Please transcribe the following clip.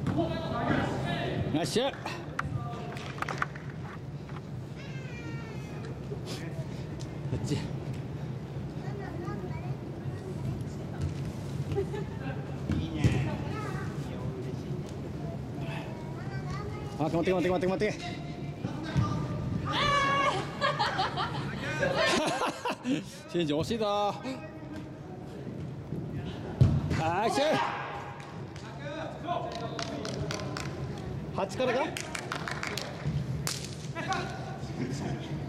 ナイス。こっち。あ、止まって止まって止まって止まって。シンジ惜しいぞ。ナイス。8からか。